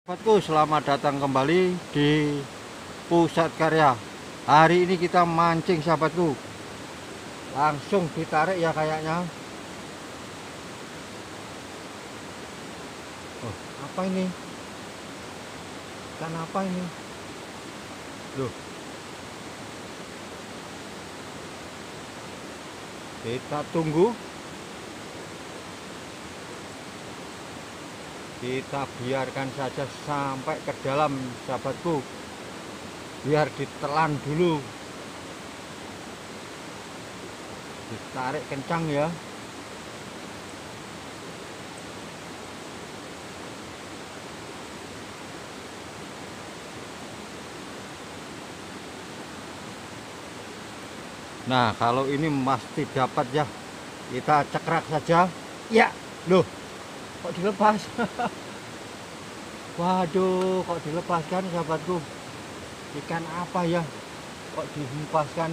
Sahabatku, selamat datang kembali di Pusat Karya. Hari ini kita mancing, sahabatku. Langsung ditarik ya kayaknya. Oh, apa ini? Ikan apa ini? Loh. Kita tunggu. Kita biarkan saja sampai ke dalam, sahabatku, biar ditelan dulu, ditarik kencang ya. Nah, kalau ini pasti dapat ya, kita cekrak saja ya. Loh, kok dilepas? Waduh, kok dilepaskan, sahabatku? Ikan apa ya kok dihempaskan?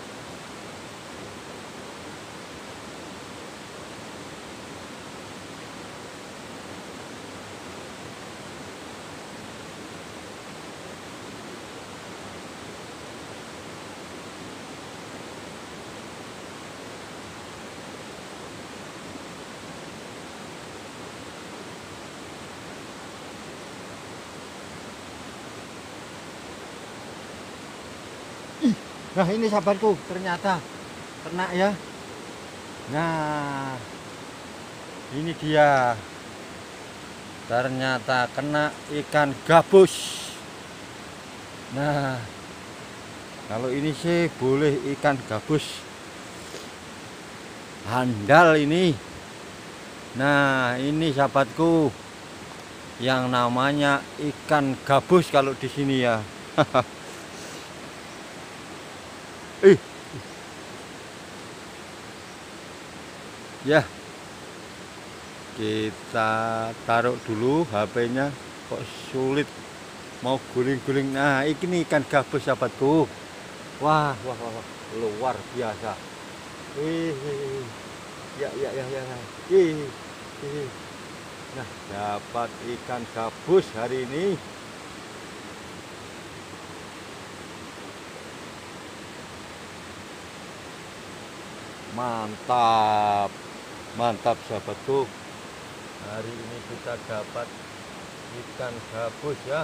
Nah, ini sahabatku, ternyata kena ya. Nah, ini dia, ternyata kena ikan gabus. Nah, kalau ini sih boleh ikan gabus handal ini. Nah, ini sahabatku, yang namanya ikan gabus kalau di sini ya. Ya, kita taruh dulu HP-nya, kok sulit mau guling-guling. Nah, ini ikan gabus, sahabatku. Wah, luar biasa. Ya. Nah, dapat ikan gabus hari ini. Mantap. Mantap, sahabatku. Hari ini kita dapat ikan gabus ya.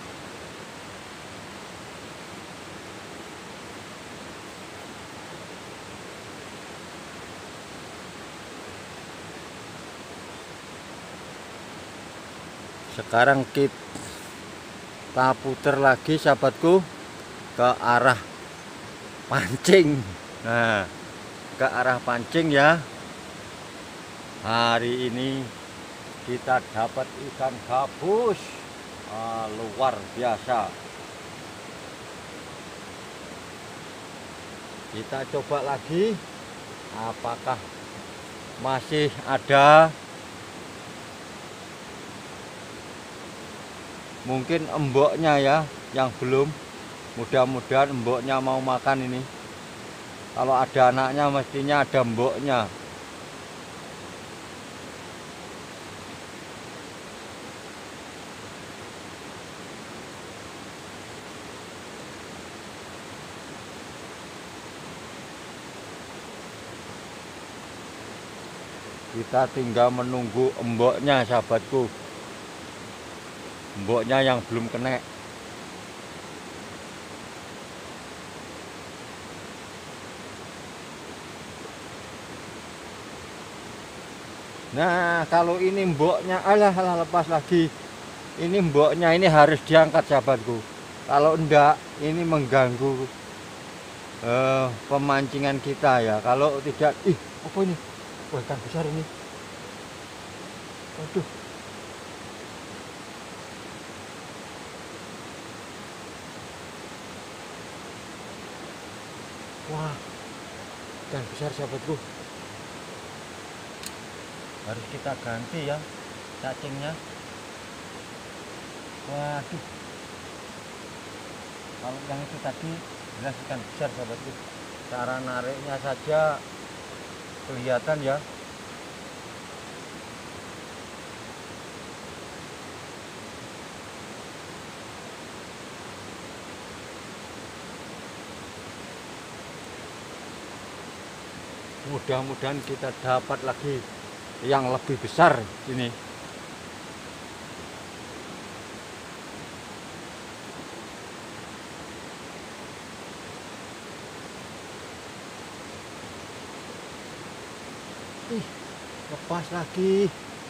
Sekarang kita putar lagi, sahabatku, ke arah pancing. Nah, ke arah pancing ya. Hari ini kita dapat ikan gabus, luar biasa. Kita coba lagi, apakah masih ada. Mungkin emboknya ya yang belum. Mudah-mudahan emboknya mau makan ini. Kalau ada anaknya mestinya ada emboknya. Kita tinggal menunggu emboknya, sahabatku. Emboknya yang belum kena. Nah, kalau ini emboknya, alah lepas lagi. Ini emboknya ini harus diangkat, sahabatku. Kalau enggak, ini mengganggu pemancingan kita ya. Kalau tidak, apa ini? Wah, ikan besar ini. Waduh. Wah, ikan besar, sahabatku. Harus kita ganti ya cacingnya. Waduh. Kalau yang itu tadi jelas ikan besar, sahabatku. Cara nariknya saja kelihatan ya. Mudah-mudahan kita dapat lagi yang lebih besar ini. Ih, lepas lagi.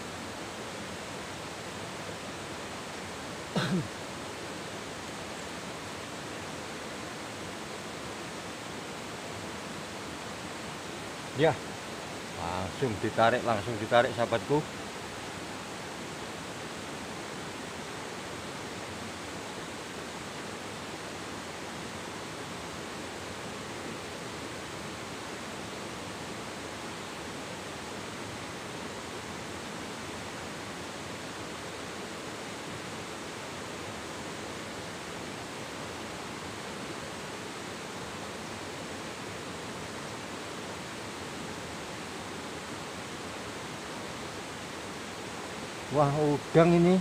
Ya, langsung ditarik sahabatku. Wah, udang ini.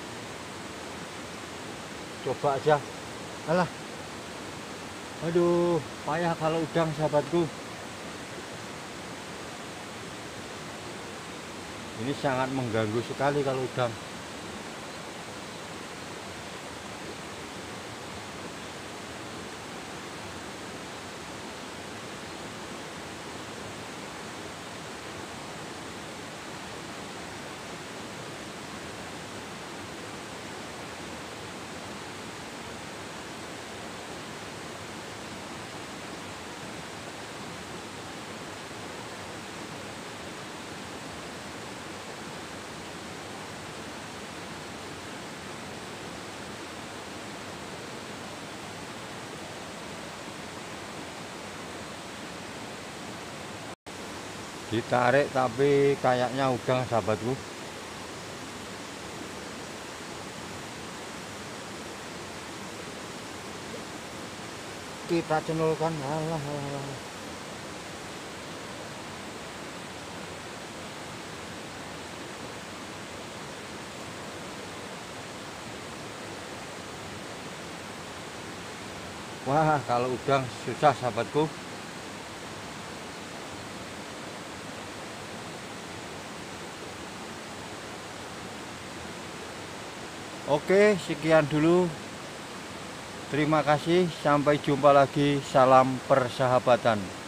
Coba aja. Alah. Aduh, payah kalau udang sahabatku. Ini sangat mengganggu sekali kalau udang. Ditarik tapi kayaknya udang sahabatku. Kita cenulkan. Alah, alah, alah. Wah, kalau udang susah sahabatku. Oke, sekian dulu. Terima kasih, sampai jumpa lagi. Salam persahabatan.